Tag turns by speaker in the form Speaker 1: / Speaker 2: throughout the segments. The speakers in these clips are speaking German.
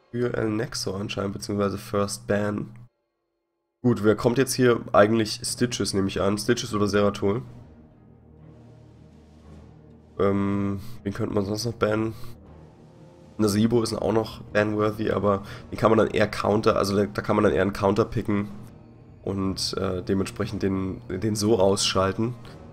Speaker 1: für El Nexo anscheinend, beziehungsweise First Ban. Gut, wer kommt jetzt hier? Eigentlich Stitches, nehme ich an. Stitches oder Zeratul. Wen könnte man sonst noch bannen? Nazeebo ist auch noch banworthy, aber den kann man dann eher counter, also da kann man dann eher einen Counter picken und dementsprechend den so ausschalten.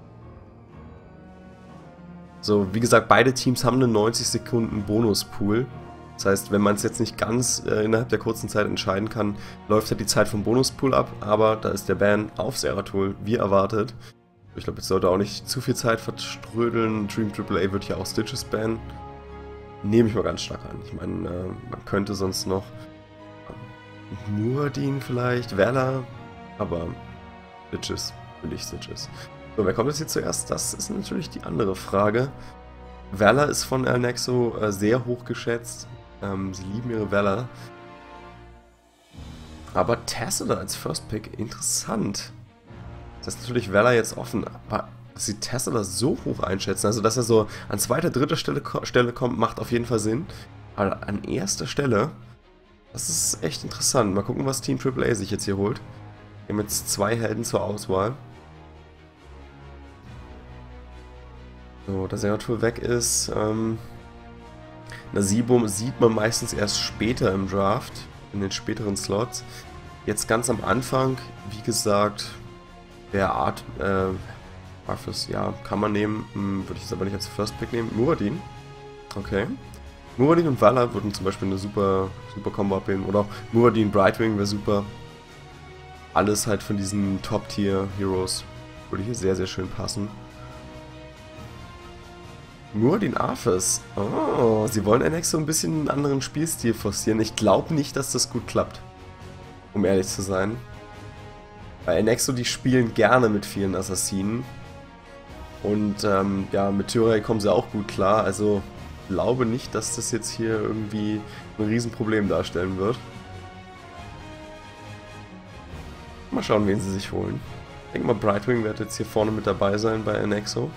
Speaker 1: So, wie gesagt, beide Teams haben einen 90 Sekunden Bonuspool. Das heißt, wenn man es jetzt nicht ganz innerhalb der kurzen Zeit entscheiden kann, läuft halt die Zeit vom Bonuspool ab, aber da ist der Ban auf Zeratul, wie erwartet. Ich glaube, jetzt sollte auch nicht zu viel Zeit verströdeln. Dream AAA wird ja auch Stitches bannen. Nehme ich mal ganz stark an. Ich meine, man könnte sonst noch Muradin vielleicht, Vela, aber Stitches, will ich Stitches. So, wer kommt jetzt hier zuerst? Das ist natürlich die andere Frage. Vela ist von El Nexo sehr hoch geschätzt. Sie lieben ihre Vela. Aber Tassadar als First Pick, interessant. Das ist natürlich Vela jetzt offen, aber dass sie Tassadar so hoch einschätzen, also dass er so an zweiter, dritter Stelle kommt, macht auf jeden Fall Sinn. Aber an erster Stelle, das ist echt interessant. Mal gucken, was Team AAA sich jetzt hier holt. Wir haben jetzt zwei Helden zur Auswahl. So, da Zeratul weg ist. Nazeebo sieht man meistens erst später im Draft, in den späteren Slots. Jetzt ganz am Anfang, wie gesagt, der Arthas, ja, kann man nehmen, würde ich jetzt aber nicht als First Pick nehmen. Muradin, okay. Muradin und Vela würden zum Beispiel eine super Combo abbilden. Oder auch Muradin Brightwing wäre super. Alles halt von diesen Top-Tier-Heroes würde hier sehr, sehr schön passen. Muradin Arthas. Oh, sie wollen NX so ein bisschen einen anderen Spielstil forcieren. Ich glaube nicht, dass das gut klappt. Um ehrlich zu sein. Bei Nexo, die spielen gerne mit vielen Assassinen. Und ja, mit Tyrael kommen sie auch gut klar. Also glaube nicht, dass das jetzt hier irgendwie ein Riesenproblem darstellen wird. Mal schauen, wen sie sich holen. Ich denke mal, Brightwing wird jetzt hier vorne mit dabei sein bei Nexo.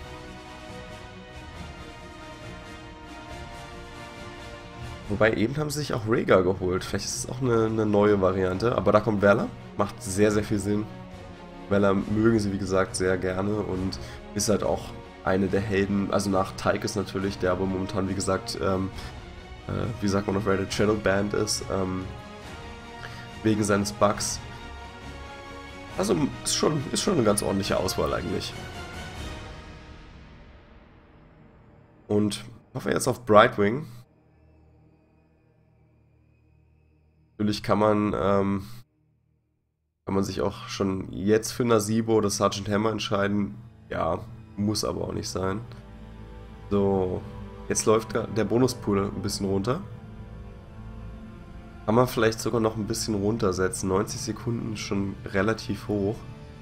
Speaker 1: Wobei, eben haben sie sich auch Rhaegar geholt. Vielleicht ist es auch eine neue Variante. Aber da kommt Vela. Macht sehr, sehr viel Sinn. Vela mögen sie, wie gesagt, sehr gerne. Und ist halt auch eine der Helden. Also nach Tychus natürlich, der aber momentan, wie gesagt, wie sagt man auf Reddit, Shadowbanned ist. Wegen seines Bugs. Also ist schon eine ganz ordentliche Auswahl eigentlich. Und hoffen wir jetzt auf Brightwing. Natürlich kann man sich auch schon jetzt für Nazeebo oder Sergeant Hammer entscheiden. Ja, muss aber auch nicht sein. So, jetzt läuft der Bonuspool ein bisschen runter. Kann man vielleicht sogar noch ein bisschen runtersetzen. 90 Sekunden ist schon relativ hoch.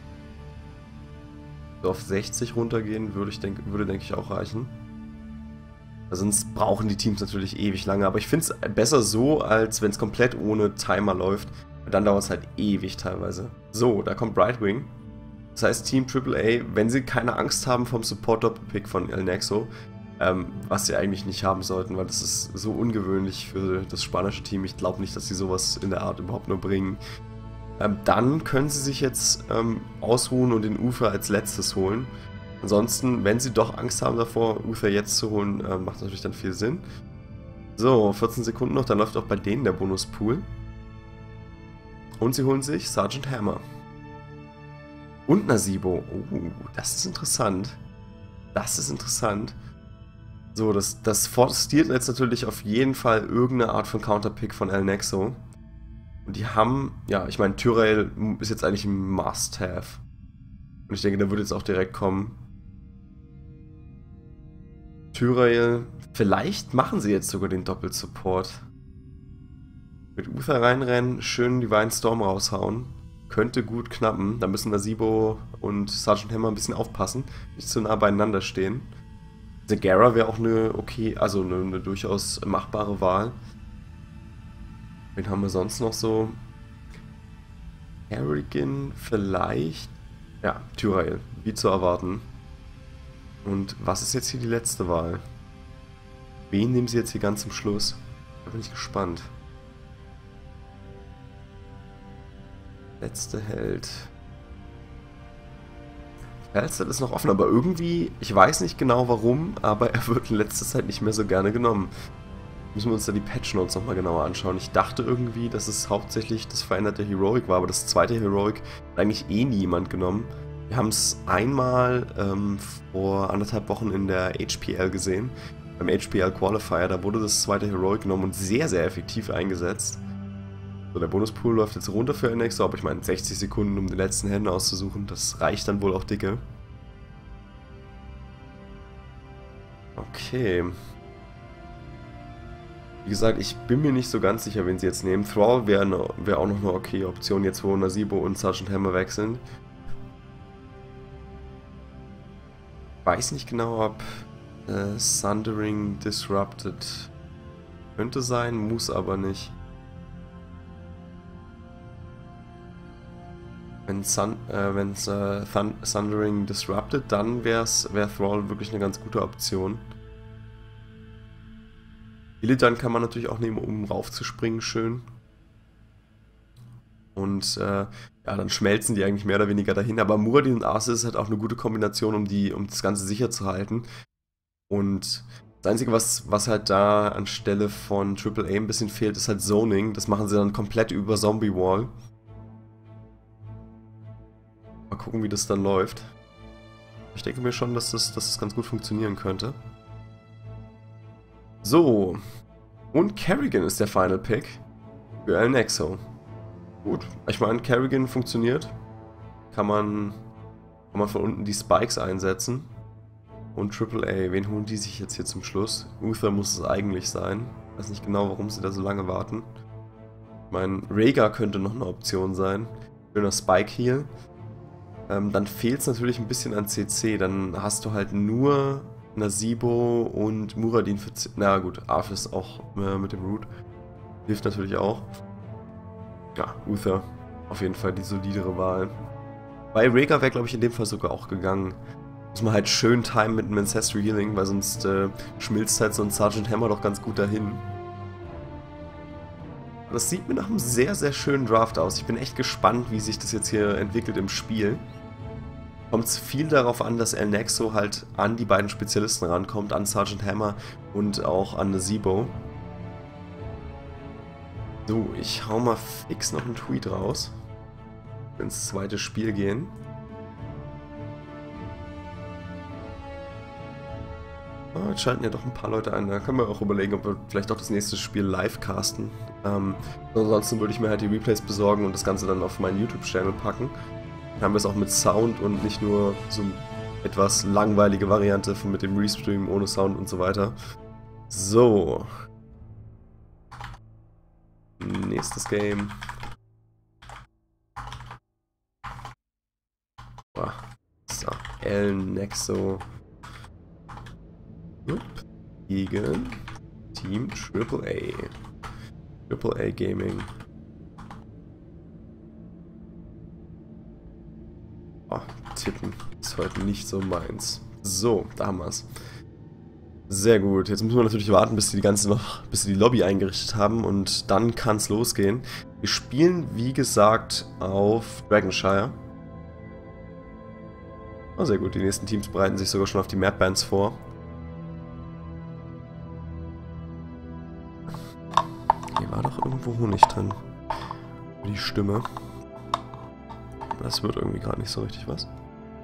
Speaker 1: So auf 60 runtergehen würde, denke ich, auch reichen. Sonst brauchen die Teams natürlich ewig lange, aber ich finde es besser so, als wenn es komplett ohne Timer läuft. Dann dauert es halt ewig teilweise. So, da kommt Brightwing. Das heißt, Team AAA, wenn sie keine Angst haben vom Support-Doppelpick von El Nexo, was sie eigentlich nicht haben sollten, weil das ist so ungewöhnlich für das spanische Team. Ich glaube nicht, dass sie sowas in der Art überhaupt nur bringen. Dann können sie sich jetzt ausruhen und den Uther als letztes holen. Ansonsten, wenn sie doch Angst haben davor, Uther jetzt zu holen, macht natürlich dann viel Sinn. So, 14 Sekunden noch, dann läuft auch bei denen der Bonuspool. Und sie holen sich Sergeant Hammer. Und Nazeebo. Oh, das ist interessant. Das ist interessant. So, das forciert jetzt natürlich auf jeden Fall irgendeine Art von Counterpick von El Nexo. Und die haben, ja, ich meine, Tyrael ist jetzt eigentlich ein Must-Have. Und ich denke, der wird jetzt auch direkt kommen. Tyrael, vielleicht machen sie jetzt sogar den Doppelsupport. Mit Uther reinrennen, schön Divine Storm raushauen. Könnte gut knappen. Da müssen Nazeebo und Sergeant Hammer ein bisschen aufpassen. Nicht zu nah beieinander stehen. Zagara wäre auch eine eine durchaus machbare Wahl. Wen haben wir sonst noch so? Harrigan vielleicht. Ja, Tyrael, wie zu erwarten. Und was ist jetzt hier die letzte Wahl? Wen nehmen sie jetzt hier ganz zum Schluss? Da bin ich gespannt. Letzte Held. Felstead ist noch offen, aber irgendwie, ich weiß nicht genau warum, aber er wird in letzter Zeit nicht mehr so gerne genommen. Müssen wir uns da die Patch Notes nochmal genauer anschauen. Ich dachte irgendwie, dass es hauptsächlich das veränderte Heroic war, aber das zweite Heroic hat eigentlich eh niemand genommen. Wir haben es einmal vor 1,5 Wochen in der HPL gesehen, beim HPL Qualifier, da wurde das zweite Heroic genommen und sehr, sehr effektiv eingesetzt. So, der Bonuspool läuft jetzt runter für NXO, aber ich meine 60 Sekunden, um den letzten Helden auszusuchen, das reicht dann wohl auch dicke. Okay. Wie gesagt, ich bin mir nicht so ganz sicher, wen sie jetzt nehmen. Thrall wäre auch noch eine okay Option, jetzt wo Nazeebo und Sergeant Hammer weg sind. Weiß nicht genau, ob Sundering Disrupted könnte sein, muss aber nicht. Wenn Sundering Disrupted, dann wäre Thrall wirklich eine ganz gute Option. Illidan kann man natürlich auch nehmen, um raufzuspringen, schön. Und ja, dann schmelzen die eigentlich mehr oder weniger dahin. Aber Muradin und Arceus ist halt auch eine gute Kombination, um das Ganze sicher zu halten. Und das Einzige, was halt da anstelle von AAA ein bisschen fehlt, ist halt Zoning. Das machen sie dann komplett über Zombie Wall. Mal gucken, wie das dann läuft. Ich denke mir schon, dass das ganz gut funktionieren könnte. So. Und Kerrigan ist der Final Pick für Elnexo. Gut. Ich meine, Kerrigan funktioniert. Kann man von unten die Spikes einsetzen. Und AAA, wen holen die sich jetzt hier zum Schluss? Uther muss es eigentlich sein. Ich weiß nicht genau, warum sie da so lange warten. Ich meine, Rhaegar könnte noch eine Option sein. Schöner Spike-Heal. Dann fehlt es natürlich ein bisschen an CC. Dann hast du halt nur Nazeebo und Muradin für C. Na gut, Arthas auch mit dem Root. Hilft natürlich auch. Ja, Uther. Auf jeden Fall die solidere Wahl. Bei Rhaegar wäre, glaube ich, in dem Fall sogar auch gegangen. Muss man halt schön timen mit dem Ancestral Healing, weil sonst schmilzt halt so ein Sergeant Hammer doch ganz gut dahin. Das sieht mir nach einem sehr, sehr schönen Draft aus. Ich bin echt gespannt, wie sich das jetzt hier entwickelt im Spiel. Kommt es viel darauf an, dass Elnexo halt an die beiden Spezialisten rankommt, an Sergeant Hammer und auch an Nazeebo. So, ich hau mal fix noch einen Tweet raus. Ins zweite Spiel gehen. Oh, jetzt schalten ja doch ein paar Leute ein. Da können wir auch überlegen, ob wir vielleicht auch das nächste Spiel live casten. Ansonsten würde ich mir halt die Replays besorgen und das Ganze dann auf meinen YouTube-Channel packen. Dann haben wir es auch mit Sound und nicht nur so eine etwas langweilige Variante mit dem Restream ohne Sound und so weiter. So. Nächstes Game. So, Elnexo. Gegen Team AAA. AAA Gaming. Oh, tippen ist heute nicht so meins. So, da haben wir es. Sehr gut. Jetzt müssen wir natürlich warten, bis sie die Lobby eingerichtet haben und dann kann es losgehen. Wir spielen, wie gesagt, auf Dragonshire. Oh, sehr gut. Die nächsten Teams bereiten sich sogar schon auf die Mapbands vor. Hier war doch irgendwo Honig drin. Die Stimme. Das wird irgendwie gerade nicht so richtig was.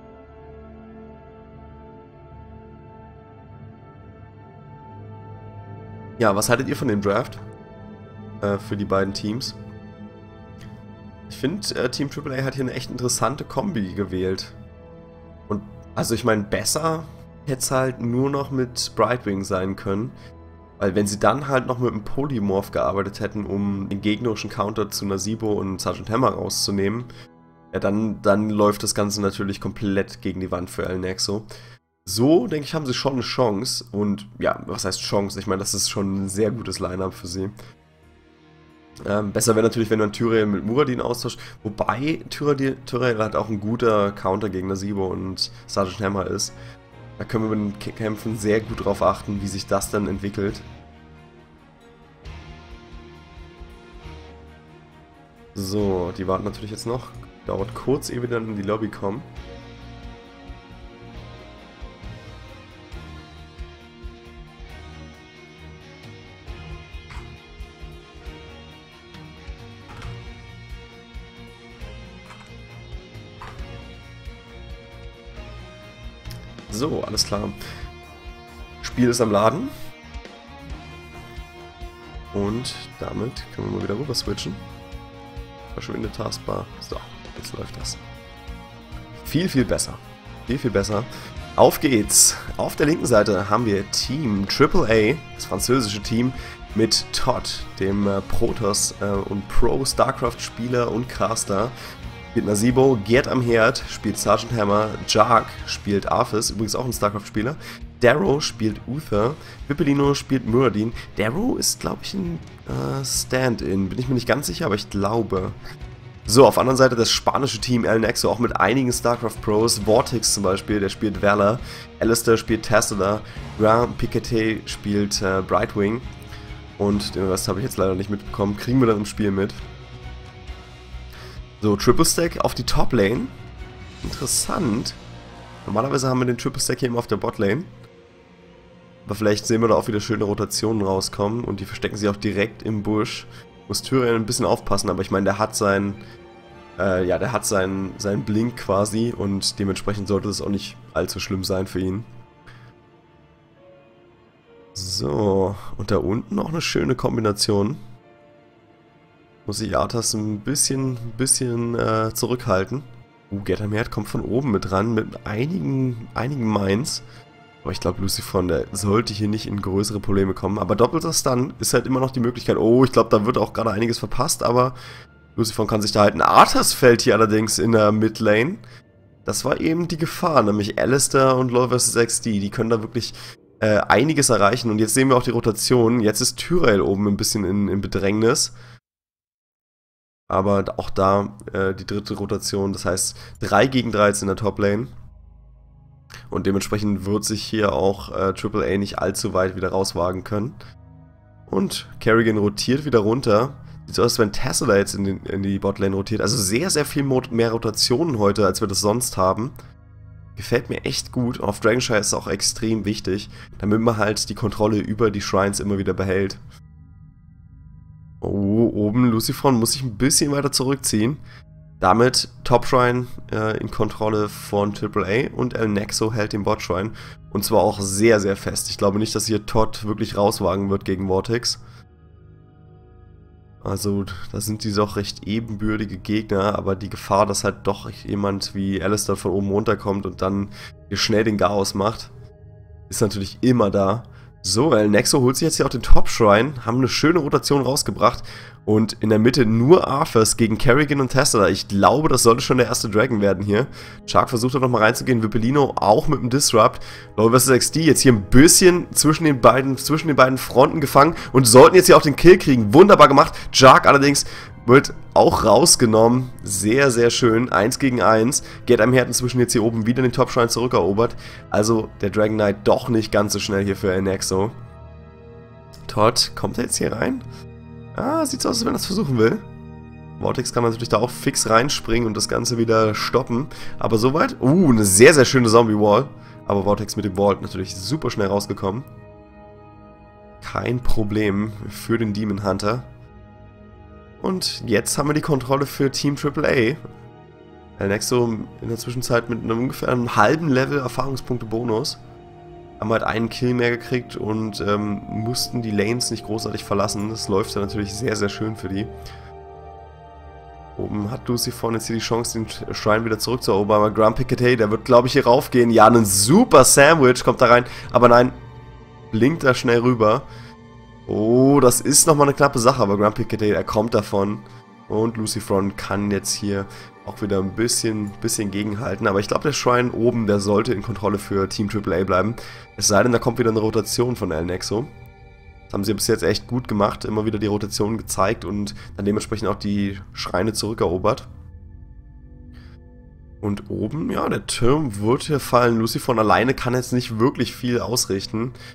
Speaker 1: Ja, was haltet ihr von dem Draft? Für die beiden Teams? Ich finde, Team AAA hat hier eine echt interessante Kombi gewählt. Und, also ich meine, besser hätte es halt nur noch mit Brightwing sein können. Weil wenn sie dann halt noch mit einem Polymorph gearbeitet hätten, um den gegnerischen Counter zu Nazeebo und Sergeant Hammer rauszunehmen, ja, dann läuft das Ganze natürlich komplett gegen die Wand für Elnexo. So, denke ich, haben sie schon eine Chance. Und ja, was heißt Chance? Ich meine, das ist schon ein sehr gutes Line-Up für sie. Besser wäre natürlich, wenn man Tyrael mit Muradin austauscht. Wobei Tyrael halt auch ein guter Counter gegen Nazeebo und Sergeant Hammer ist. Da können wir mit den Kämpfen sehr gut drauf achten, wie sich das dann entwickelt. So, die warten natürlich jetzt noch. Dauert kurz, ehe wir dann in die Lobby kommen. So, alles klar. Spiel ist am Laden. Und damit können wir mal wieder rüber switchen. Verschwinde Taskbar. So, jetzt läuft das. Viel, viel besser. Viel, viel besser. Auf geht's. Auf der linken Seite haben wir Team AAA, das französische Team, mit Todd, dem Protoss und Pro-Starcraft-Spieler und Caster. Spielt Nasibo, Gerd am Herd, spielt Sergeant Hammer, Jark spielt Arthas, übrigens auch ein Starcraft-Spieler. Darrow spielt Uther, Vippelino spielt Muradin. Darrow ist, glaube ich, ein Stand-In, bin ich mir nicht ganz sicher, aber ich glaube. So, auf der anderen Seite das spanische Team El Nexo, auch mit einigen StarCraft-Pros. Vortex zum Beispiel, der spielt Valor. Alistair spielt Tassadar. Grand Piquete spielt Brightwing. Und den Rest habe ich jetzt leider nicht mitbekommen, kriegen wir dann im Spiel mit. So, Triple Stack auf die Top Lane. Interessant. Normalerweise haben wir den Triple Stack hier immer auf der Bot Lane. Aber vielleicht sehen wir da auch wieder schöne Rotationen rauskommen. Und die verstecken sich auch direkt im Busch. Muss Tyrion ein bisschen aufpassen, aber ich meine, der hat seinen Blink quasi. Und dementsprechend sollte das auch nicht allzu schlimm sein für ihn. So, und da unten noch eine schöne Kombination. Muss ich Arthas ein bisschen zurückhalten. Gerd am Herd kommt von oben mit ran, mit einigen Mines. Aber ich glaube, Lucifron, der sollte hier nicht in größere Probleme kommen. Aber doppelter Stun ist halt immer noch die Möglichkeit. Oh, ich glaube, da wird auch gerade einiges verpasst, aber Lucifron kann sich da halten. Arthas fällt hier allerdings in der Midlane. Das war eben die Gefahr, nämlich Alistair und LoL vs. XD. Die können da wirklich einiges erreichen. Und jetzt sehen wir auch die Rotation. Jetzt ist Tyrael oben ein bisschen in Bedrängnis. Aber auch da die dritte Rotation, das heißt 3 gegen 3 jetzt in der Top-Lane. Und dementsprechend wird sich hier auch AAA nicht allzu weit wieder rauswagen können. Und Kerrigan rotiert wieder runter. Sieht so aus, als wenn Tassadar jetzt in die Botlane rotiert. Also sehr, sehr viel mehr Rotationen heute, als wir das sonst haben. Gefällt mir echt gut. Auf Dragonshire ist es auch extrem wichtig, damit man halt die Kontrolle über die Shrines immer wieder behält. Oh, oben Lucifron muss sich ein bisschen weiter zurückziehen. Damit Top Shrine in Kontrolle von AAA und El Nexo hält den Bot Shrine. Und zwar auch sehr, sehr fest. Ich glaube nicht, dass hier Todd wirklich rauswagen wird gegen Vortex. Also, da sind diese auch recht ebenbürtige Gegner, aber die Gefahr, dass halt doch jemand wie Alistair von oben runterkommt und dann hier schnell den Chaos macht, ist natürlich immer da. So, El Nexo holt sich jetzt hier auch den Top Shrine, haben eine schöne Rotation rausgebracht und in der Mitte nur Arthas gegen Kerrigan und Tassadar. Ich glaube, das sollte schon der erste Dragon werden hier. Shark versucht da nochmal reinzugehen, Vippelino auch mit dem Disrupt. LoL vs. XD jetzt hier ein bisschen zwischen den beiden Fronten gefangen und sollten jetzt hier auch den Kill kriegen. Wunderbar gemacht. Shark allerdings wird auch rausgenommen. Sehr, sehr schön. 1 gegen 1. Gerd am Herd inzwischen jetzt hier oben wieder den Top Shrine zurückerobert. Also der Dragon Knight doch nicht ganz so schnell hier für El Nexo. Todd, kommt er jetzt hier rein? Ah, sieht so aus, als wenn er das versuchen will. Vortex kann natürlich da auch fix reinspringen und das Ganze wieder stoppen. Aber soweit. Eine sehr, sehr schöne Zombie-Wall. Aber Vortex mit dem Vault natürlich super schnell rausgekommen. Kein Problem für den Demon Hunter. Und jetzt haben wir die Kontrolle für Team AAA. El Nexo in der Zwischenzeit mit einem ungefähr einem halben Level Erfahrungspunkte Bonus. Haben halt einen Kill mehr gekriegt und mussten die Lanes nicht großartig verlassen. Das läuft ja natürlich sehr, sehr schön für die. Oben hat Lucifron jetzt hier die Chance, den Shrine wieder zurückzuerobern. Aber Grand Piquete, der wird, glaube ich, hier raufgehen. Ja, ein super Sandwich kommt da rein. Aber nein, blinkt da schnell rüber. Oh, das ist nochmal eine knappe Sache, aber Grand Piquete, er kommt davon. Und Lucifron kann jetzt hier auch wieder ein bisschen gegenhalten. Aber ich glaube, der Shrine oben, der sollte in Kontrolle für Team AAA bleiben. Es sei denn, da kommt wieder eine Rotation von El Nexo. Das haben sie bis jetzt echt gut gemacht. Immer wieder die Rotation gezeigt und dann dementsprechend auch die Schreine zurückerobert. Und oben, ja, der Turm wird hier fallen. Lucifron alleine kann jetzt nicht wirklich viel ausrichten.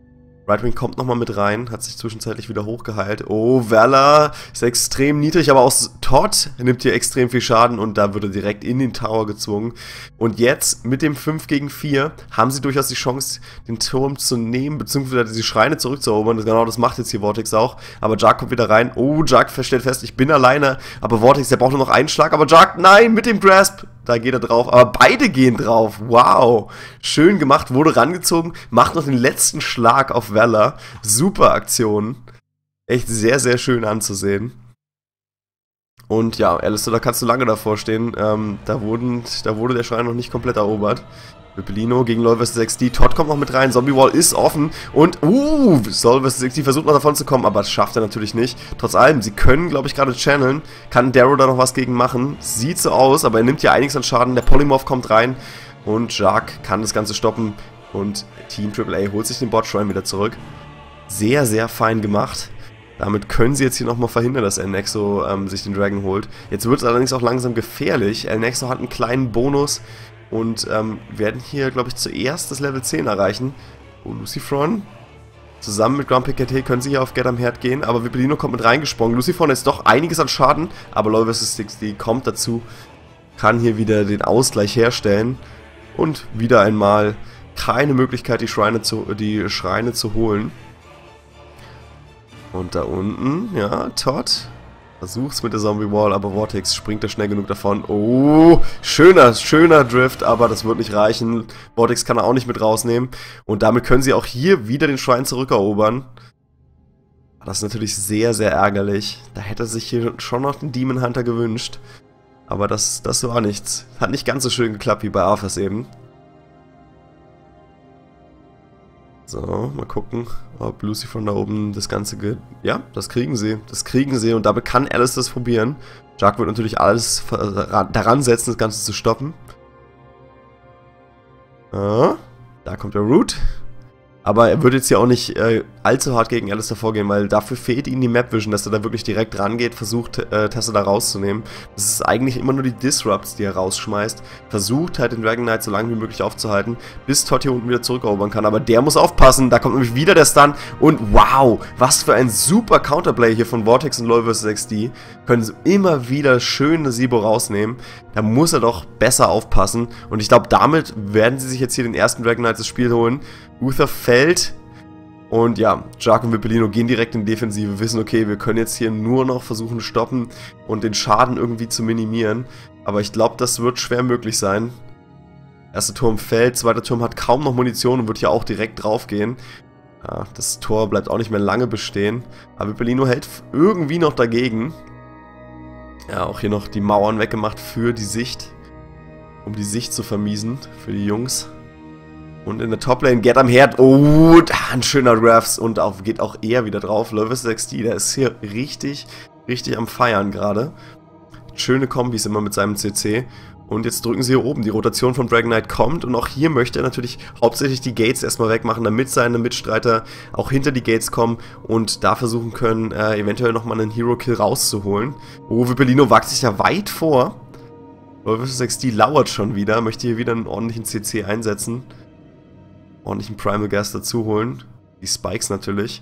Speaker 1: Rightwing kommt nochmal mit rein, hat sich zwischenzeitlich wieder hochgeheilt. Oh, Valor ist extrem niedrig, aber auch Todd nimmt hier extrem viel Schaden und da wird er direkt in den Tower gezwungen. Und jetzt mit dem 5 gegen 4 haben sie durchaus die Chance, den Turm zu nehmen, beziehungsweise die Schreine zurückzuerobern. Genau das macht jetzt hier Vortex auch. Aber Jark kommt wieder rein. Oh, Jark stellt fest, ich bin alleine. Aber Vortex, der braucht nur noch einen Schlag. Aber Jark, nein, mit dem Grasp. Da geht er drauf, aber beide gehen drauf. Wow, schön gemacht, wurde rangezogen, macht noch den letzten Schlag auf Valor. Super Aktion. Echt sehr, sehr schön anzusehen. Und ja, Alistair, da kannst du lange davor stehen. Da wurde der Schrein noch nicht komplett erobert. Viperino gegen LoL vs. XD. Todd kommt noch mit rein. Zombie Wall ist offen. Und, LoL vs. XD versucht noch davon zu kommen, aber das schafft er natürlich nicht. Trotz allem, sie können, glaube ich, gerade channeln. Kann Darrow da noch was gegen machen. Sieht so aus, aber er nimmt ja einiges an Schaden. Der Polymorph kommt rein. Und Jark kann das Ganze stoppen. Und Team AAA holt sich den Bot-Shrine wieder zurück. Sehr, sehr fein gemacht. Damit können sie jetzt hier nochmal verhindern, dass El Nexo sich den Dragon holt. Jetzt wird es allerdings auch langsam gefährlich. El Nexo hat einen kleinen Bonus. Und werden hier, glaube ich, zuerst das Level 10 erreichen. Oh, Lucifron. Zusammen mit Grumpy KT können sie hier auf Get am Herd gehen. Aber Viperino kommt mit reingesprungen. Lucifron ist doch einiges an Schaden. Aber LoL vs. XD kommt dazu. Kann hier wieder den Ausgleich herstellen. Und wieder einmal keine Möglichkeit, die Schreine zu holen. Und da unten, ja, Todd versucht's mit der Zombie Wall, aber Vortex springt da schnell genug davon. Oh, schöner Drift, aber das wird nicht reichen. Vortex kann er auch nicht mit rausnehmen. Und damit können sie auch hier wieder den Schrein zurückerobern. Das ist natürlich sehr, sehr ärgerlich. Da hätte er sich hier schon noch den Demon Hunter gewünscht. Aber das war nichts. Hat nicht ganz so schön geklappt wie bei Arthas eben. So, mal gucken, ob Lucy von da oben das Ganze ja, das kriegen sie. Das kriegen sie und damit kann Alice das probieren. Jark wird natürlich alles daran setzen, das Ganze zu stoppen. Da kommt der Root. Aber er wird jetzt hier auch nicht allzu hart gegen Alistair vorgehen, weil dafür fehlt ihm die Map Vision, dass er da wirklich direkt rangeht, versucht, Tessa da rauszunehmen. Das ist eigentlich immer nur die Disrupts, die er rausschmeißt. Versucht halt den Dragon Knight so lange wie möglich aufzuhalten, bis Todd hier unten wieder zurückerobern kann. Aber der muss aufpassen, da kommt nämlich wieder der Stun. Und wow, was für ein super Counterplay hier von Vortex und LoL vs. XD. Können sie immer wieder schön eine Sibo rausnehmen. Da muss er doch besser aufpassen. Und ich glaube, damit werden sie sich jetzt hier den ersten Dragon Knight das Spiel holen. Uther fällt und ja, Jark und Viperino gehen direkt in Defensive, wissen, okay, wir können jetzt hier nur noch versuchen stoppen und den Schaden irgendwie zu minimieren, aber ich glaube, das wird schwer möglich sein. Erster Turm fällt, zweiter Turm hat kaum noch Munition und wird hier auch direkt drauf gehen. Ja, das Tor bleibt auch nicht mehr lange bestehen, aber Viperino hält irgendwie noch dagegen. Ja, auch hier noch die Mauern weggemacht für die Sicht, um die Sicht zu vermiesen für die Jungs. Und in der Toplane Get am Herd. Oh, ein schöner Rafts und geht auch eher wieder drauf. LoL vs. XD, der ist hier richtig am Feiern gerade. Schöne Kombis immer mit seinem CC. Und jetzt drücken sie hier oben. Die Rotation von Dragon Knight kommt. Und auch hier möchte er natürlich hauptsächlich die Gates erstmal wegmachen, damit seine Mitstreiter auch hinter die Gates kommen und da versuchen können, eventuell nochmal einen Hero-Kill rauszuholen. Oh, Viperino wagt sich da weit vor. LoL vs. XD lauert schon wieder. Möchte hier wieder einen ordentlichen CC einsetzen. Ordentlichen Primal Gas dazu holen. Die Spikes natürlich.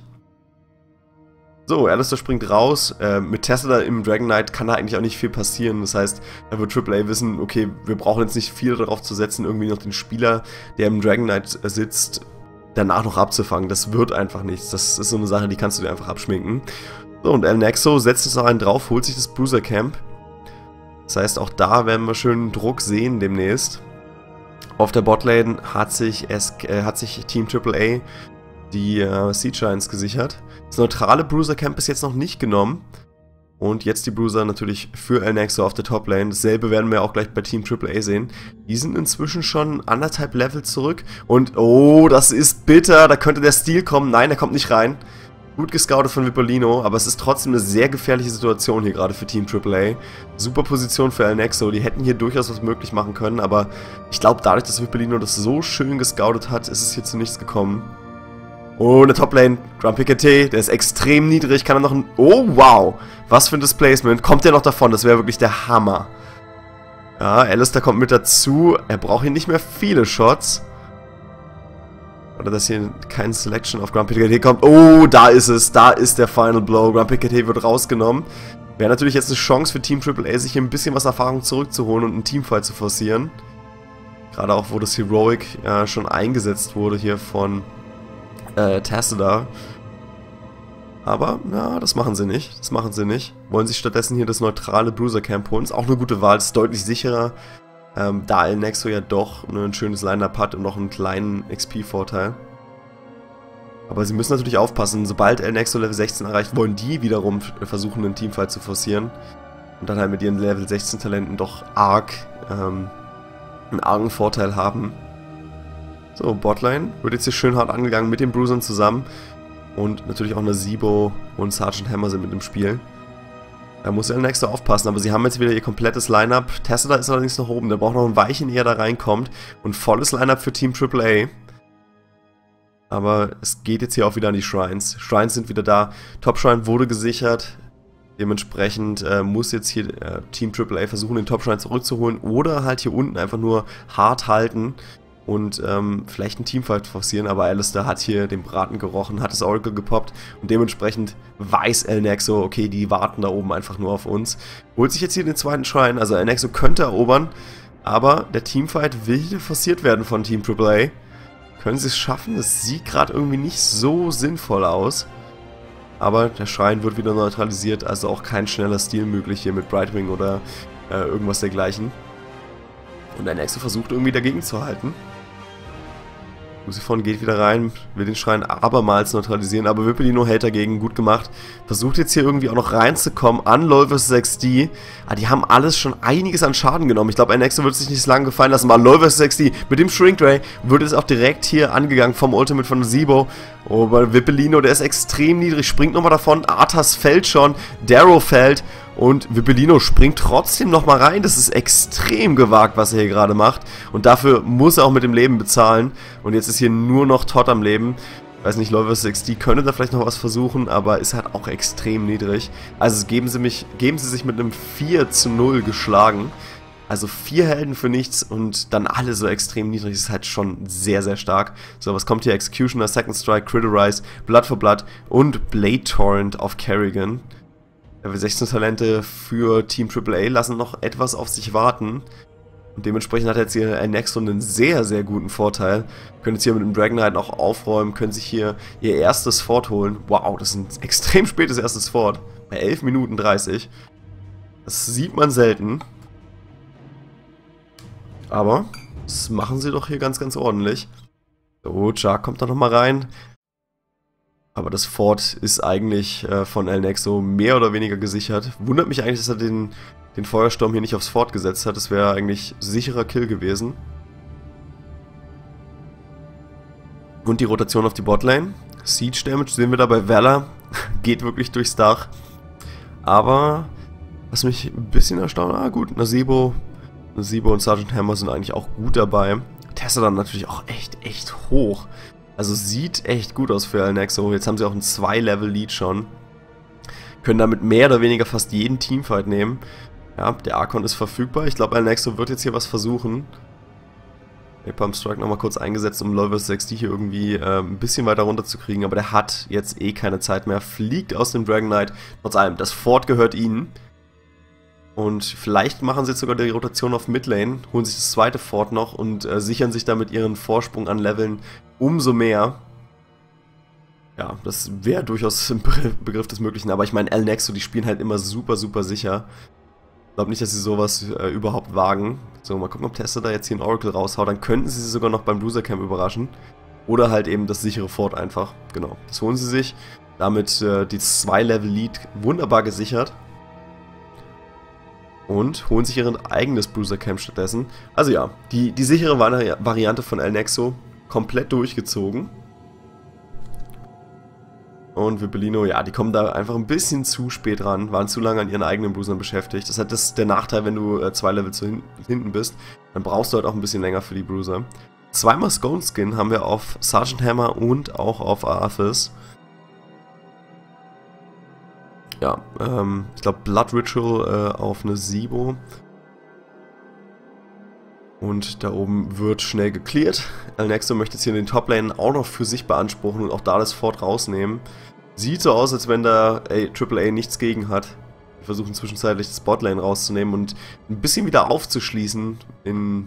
Speaker 1: So, Alistair springt raus. Mit Tesla im Dragon Knight kann da eigentlich auch nicht viel passieren. Das heißt, da wird AAA wissen, okay, wir brauchen jetzt nicht viel darauf zu setzen, irgendwie noch den Spieler, der im Dragon Knight sitzt, danach noch abzufangen. Das wird einfach nichts. Das ist so eine Sache, die kannst du dir einfach abschminken. So, und El Nexo setzt jetzt noch einen drauf, holt sich das Bruiser Camp. Das heißt, auch da werden wir schön Druck sehen demnächst. Auf der Botlane hat sich Team AAA die Siege Giants gesichert. Das neutrale Bruiser Camp ist jetzt noch nicht genommen. Und jetzt die Bruiser natürlich für El Nexo auf der Toplane. Dasselbe werden wir auch gleich bei Team AAA sehen. Die sind inzwischen schon 1,5 Level zurück. Und oh, das ist bitter. Da könnte der Steal kommen. Nein, der kommt nicht rein. Gut gescoutet von Viperino, aber es ist trotzdem eine sehr gefährliche Situation hier gerade für Team AAA. Super Position für El Nexo, die hätten hier durchaus was möglich machen können, aber ich glaube, dadurch, dass Viperino das so schön gescoutet hat, ist es hier zu nichts gekommen. Oh, in der Toplane, Grumpy KT, der ist extrem niedrig, kann er noch ein... Oh, wow! Was für ein Displacement, kommt der noch davon, das wäre wirklich der Hammer. Ja, Alistair kommt mit dazu, er braucht hier nicht mehr viele Shots. Oder dass hier kein Selection auf Grumpy Cat kommt. Oh, da ist es. Da ist der Final Blow. Grumpy Cat wird rausgenommen. Wäre natürlich jetzt eine Chance für Team AAA, sich hier ein bisschen was Erfahrung zurückzuholen und einen Teamfight zu forcieren. Gerade auch, wo das Heroic schon eingesetzt wurde hier von Tassadar. Aber, na, das machen sie nicht. Das machen sie nicht. Wollen sich stattdessen hier das neutrale Bruiser-Camp holen. Ist auch eine gute Wahl. Ist deutlich sicherer. Da El Nexo ja doch ein schönes Line-Up hat und noch einen kleinen XP-Vorteil. Aber sie müssen natürlich aufpassen. Sobald El Nexo Level 16 erreicht, wollen die wiederum versuchen, einen Teamfight zu forcieren. Und dann halt mit ihren Level 16 Talenten doch einen argen Vorteil haben. So, Botlane wird jetzt hier schön hart angegangen mit den Bruisern zusammen. Und natürlich auch eine Sibo und Sergeant Hammer sind mit im Spiel. Da muss El Nexo aufpassen, aber sie haben jetzt wieder ihr komplettes Line-Up. Tesla ist allerdings noch oben, der braucht noch ein Weilchen, ehe er da reinkommt. Und volles Line-Up für Team AAA. Aber es geht jetzt hier auch wieder an die Shrines. Shrines sind wieder da. Top Shrine wurde gesichert. Dementsprechend muss jetzt hier Team AAA versuchen, den Top Shrine zurückzuholen. Oder halt hier unten einfach nur hart halten. Und vielleicht einen Teamfight forcieren, aber Alistair hat hier den Braten gerochen, hat das Oracle gepoppt und dementsprechend weiß El Nexo, okay, die warten da oben einfach nur auf uns. Holt sich jetzt hier den zweiten Shrine, also El Nexo könnte erobern, aber der Teamfight will hier forciert werden von Team AAA. Können sie es schaffen? Das sieht gerade irgendwie nicht so sinnvoll aus. Aber der Shrine wird wieder neutralisiert, also auch kein schneller Stil möglich hier mit Brightwing oder irgendwas dergleichen. Und El Nexo versucht irgendwie dagegen zu halten. Lucifer geht wieder rein, will den Schrein abermals neutralisieren, aber Vippelino hält dagegen, gut gemacht. Versucht jetzt hier irgendwie auch noch reinzukommen an LoL vs. XD. Ah, die haben alles schon einiges an Schaden genommen. Ich glaube, El Nexo wird sich nicht so lange gefallen lassen. Mal LoL vs. XD mit dem Shrink Ray wird es auch direkt hier angegangen vom Ultimate von Sibo. Oh, bei Vippelino, der ist extrem niedrig, springt nochmal davon. Arthas fällt schon, Darrow fällt. Und Vippelino springt trotzdem nochmal rein. Das ist extrem gewagt, was er hier gerade macht. Und dafür muss er auch mit dem Leben bezahlen. Und jetzt ist hier nur noch Todd am Leben. Ich weiß nicht, LoL vs. XD könnte da vielleicht noch was versuchen, aber ist halt auch extrem niedrig. Also geben sie sich mit einem 4:0 geschlagen. Also 4 Helden für nichts und dann alle so extrem niedrig. Das ist halt schon sehr, sehr stark. So, was kommt hier? Executioner, Second Strike, Criterize, Blood for Blood und Blade Torrent auf Kerrigan. Level 16 Talente für Team AAA lassen noch etwas auf sich warten. Und dementsprechend hat jetzt hier El Nexo einen sehr, sehr guten Vorteil. Können jetzt hier mit dem Dragon Knight auch aufräumen, können sich hier ihr erstes Fort holen. Wow, das ist ein extrem spätes erstes Fort. Bei 11 Minuten 30. Das sieht man selten. Aber das machen sie doch hier ganz, ganz ordentlich. So, Jark kommt da nochmal rein. Aber das Fort ist eigentlich von El Nexo mehr oder weniger gesichert. Wundert mich eigentlich, dass er den Feuersturm hier nicht aufs Fort gesetzt hat. Das wäre eigentlich sicherer Kill gewesen. Und die Rotation auf die Botlane. Siege Damage sehen wir da bei Valor. Geht wirklich durchs Dach. Aber was mich ein bisschen erstaunt, gut, Nasibo und Sergeant Hammer sind eigentlich auch gut dabei. Tessa dann natürlich auch echt hoch. Also sieht echt gut aus für El Nexo. Jetzt haben sie auch einen 2-Level-Lead schon. Können damit mehr oder weniger fast jeden Teamfight nehmen. Ja, der Archon ist verfügbar. Ich glaube, El Nexo wird jetzt hier was versuchen. Napalm Strike nochmal kurz eingesetzt, um LoL vs. XD hier irgendwie ein bisschen weiter runter zu kriegen. Aber der hat jetzt keine Zeit mehr. Fliegt aus dem Dragon Knight. Trotz allem, das Fort gehört ihnen. Und vielleicht machen sie jetzt sogar die Rotation auf Midlane, holen sich das zweite Fort noch und sichern sich damit ihren Vorsprung an Leveln umso mehr. Ja, das wäre durchaus im Begriff des Möglichen, aber ich meine, El Nexo, die spielen halt immer super, super sicher. Ich glaube nicht, dass sie sowas überhaupt wagen. So, mal gucken, ob Tessa da jetzt hier ein Oracle raushaut, dann könnten sie sogar noch beim Bruiser Camp überraschen. Oder halt eben das sichere Fort einfach, genau. Das holen sie sich, damit die 2-Level-Lead wunderbar gesichert. Und holen sich ihr eigenes Bruiser Camp stattdessen. Also ja, die sichere Variante von El Nexo komplett durchgezogen. Und Vippelino, ja, die kommen da einfach ein bisschen zu spät ran, waren zu lange an ihren eigenen Bruisern beschäftigt. Das ist der Nachteil, wenn du 2 Level zu hinten bist. Dann brauchst du halt auch ein bisschen länger für die Bruiser. Zweimal Scone Skin haben wir auf Sergeant Hammer und auch auf Arthas. Ja, ich glaube Blood Ritual auf eine Sibo. Und da oben wird schnell gecleart. El Nexo möchte jetzt hier in den Top-Lanen auch noch für sich beanspruchen und auch da das Fort rausnehmen. Sieht so aus, als wenn da AAA nichts gegen hat. Wir versuchen zwischenzeitlich das Botlane rauszunehmen und ein bisschen wieder aufzuschließen im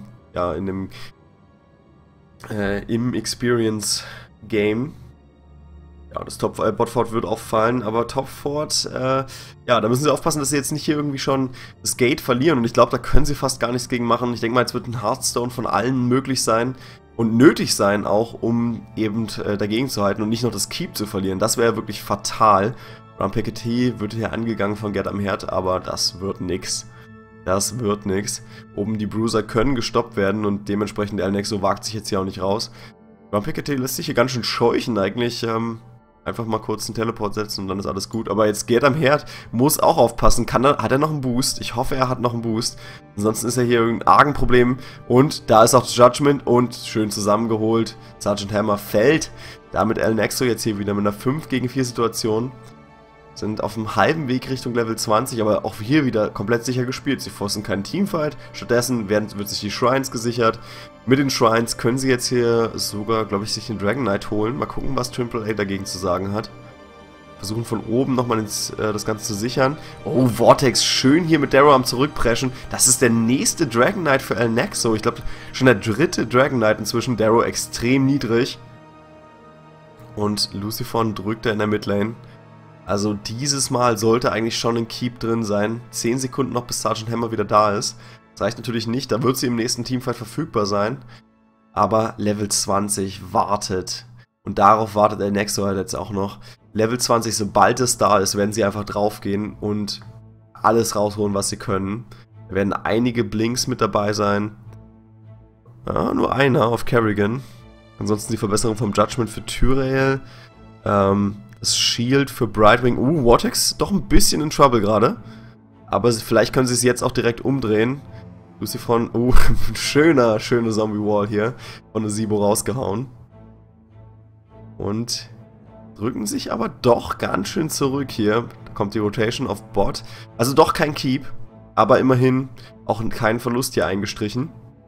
Speaker 1: Experience-Game. Ja, das Botfort wird auffallen, aber Topfort, ja, da müssen sie aufpassen, dass sie jetzt nicht hier irgendwie schon das Gate verlieren und ich glaube, da können sie fast gar nichts gegen machen. Ich denke mal, jetzt wird ein Hearthstone von allen möglich sein und nötig sein auch, um eben dagegen zu halten und nicht noch das Keep zu verlieren. Das wäre wirklich fatal. Rampekete wird hier angegangen von Gerd am Herd, aber das wird nix. Das wird nix. Oben die Bruiser können gestoppt werden und dementsprechend El Nexo wagt sich jetzt hier auch nicht raus. Rampekete lässt sich hier ganz schön scheuchen eigentlich, einfach mal kurz einen Teleport setzen und dann ist alles gut. Aber jetzt Gerd am Herd muss auch aufpassen. Hat er noch einen Boost? Ich hoffe, er hat noch einen Boost. Ansonsten ist er hier irgendein Argenproblem. Und da ist auch das Judgment und schön zusammengeholt. Sergeant Hammer fällt. Damit El Nexo jetzt hier wieder mit einer 5 gegen 4 Situation. Sind auf dem halben Weg Richtung Level 20, aber auch hier wieder komplett sicher gespielt. Sie forcen keinen Teamfight. Stattdessen wird sich die Shrines gesichert. Mit den Shrines können sie jetzt hier sogar, glaube ich, sich den Dragon Knight holen. Mal gucken, was AAA dagegen zu sagen hat. Versuchen von oben nochmal das Ganze zu sichern. Oh, Vortex schön hier mit Darrow am Zurückpreschen. Das ist der nächste Dragon Knight für El Nexo. Ich glaube, schon der dritte Dragon Knight inzwischen. Darrow extrem niedrig. Und Luciphon drückt er in der Midlane. Also dieses Mal sollte eigentlich schon ein Keep drin sein. 10 Sekunden noch, bis Sergeant Hammer wieder da ist. Das reicht natürlich nicht, da wird sie im nächsten Teamfight verfügbar sein. Aber Level 20 wartet. Und darauf wartet El Nexo halt jetzt auch noch. Level 20, sobald es da ist, werden sie einfach draufgehen und alles rausholen, was sie können. Da werden einige Blinks mit dabei sein. Ja, nur einer auf Kerrigan. Ansonsten die Verbesserung vom Judgment für Tyrael. Das Shield für Brightwing. Vortex doch ein bisschen in Trouble gerade. Aber vielleicht können sie es jetzt auch direkt umdrehen. Luciphon, schöne Zombie-Wall hier von der Sibo rausgehauen. Und drücken sich aber doch ganz schön zurück hier. Da kommt die Rotation auf Bot. Also doch kein Keep, aber immerhin auch keinen Verlust hier eingestrichen.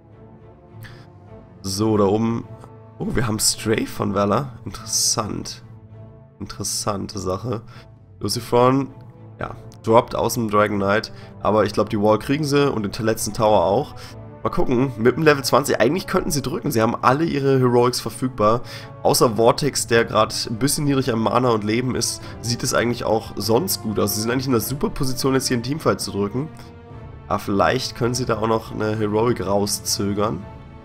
Speaker 1: So, da oben. Oh, wir haben Strafe von Valor. Interessant. Interessante Sache. Luciphon, ja, droppt aus dem Dragon Knight, aber ich glaube, die Wall kriegen sie und den letzten Tower auch. Mal gucken, mit dem Level 20, eigentlich könnten sie drücken, sie haben alle ihre Heroics verfügbar. Außer Vortex, der gerade ein bisschen niedrig am Mana und Leben ist, sieht es eigentlich auch sonst gut aus. Sie sind eigentlich in der super Position, jetzt hier einen Teamfight zu drücken. Aber vielleicht können sie da auch noch eine Heroic rauszögern.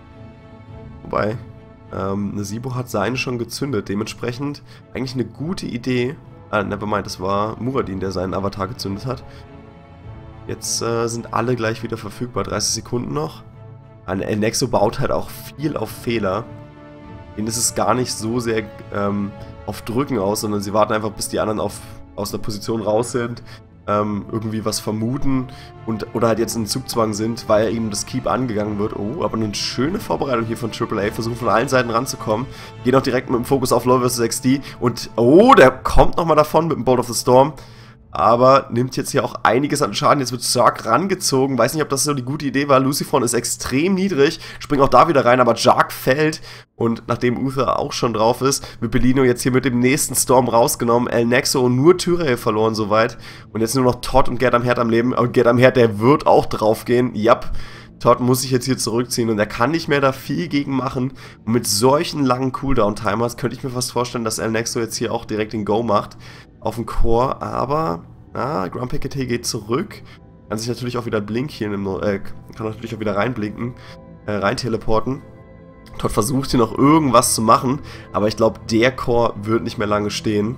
Speaker 1: Wobei, eine Sibo hat seine schon gezündet, dementsprechend eigentlich eine gute Idee. Nevermind, das war Muradin, der seinen Avatar gezündet hat. Jetzt sind alle gleich wieder verfügbar, 30 Sekunden noch. El Nexo baut halt auch viel auf Fehler. Ihnen ist es gar nicht so sehr auf Drücken aus, sondern sie warten einfach, bis die anderen aus der Position raus sind. Irgendwie was vermuten oder halt jetzt in Zugzwang sind, weil eben das Keep angegangen wird. Oh, aber eine schöne Vorbereitung hier von AAA, versuchen von allen Seiten ranzukommen. Gehen auch direkt mit dem Fokus auf LoL vs XD und oh, der kommt nochmal davon mit dem Bolt of the Storm. Aber nimmt jetzt hier auch einiges an Schaden. Jetzt wird Zark rangezogen. Weiß nicht, ob das so die gute Idee war. Luciphon ist extrem niedrig. Springt auch da wieder rein, aber Jark fällt. Und nachdem Uther auch schon drauf ist, wird Bellino jetzt hier mit dem nächsten Storm rausgenommen. El Nexo und nur Tyrael verloren soweit. Und jetzt nur noch Todd und Gerd am Herd am Leben. Und Gerd am Herd, der wird auch draufgehen. Jap. Todd muss sich jetzt hier zurückziehen und er kann nicht mehr da viel gegen machen. Und mit solchen langen Cooldown-Timers könnte ich mir fast vorstellen, dass El Nexo jetzt hier auch direkt den Go macht auf den Core. Aber, Grumpekete geht zurück. Kann sich natürlich auch wieder blinken, kann natürlich auch wieder reinblinken, rein teleporten. Todd versucht hier noch irgendwas zu machen, aber ich glaube, der Core wird nicht mehr lange stehen.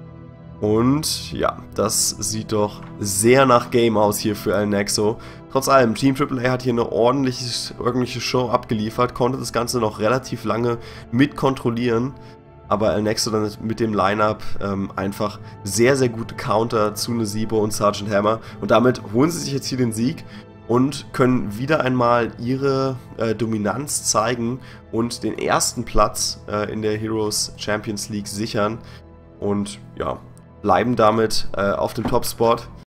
Speaker 1: Und ja, das sieht doch sehr nach Game aus hier für El Nexo. Trotz allem, Team AAA hat hier eine ordentliche Show abgeliefert, konnte das Ganze noch relativ lange mit kontrollieren. Aber El Nexo dann mit dem Lineup einfach sehr, sehr gute Counter zu Nasibo und Sergeant Hammer. Und damit holen sie sich jetzt hier den Sieg und können wieder einmal ihre Dominanz zeigen und den ersten Platz in der Heroes Champions League sichern. Und ja, bleiben damit auf dem Top-Spot.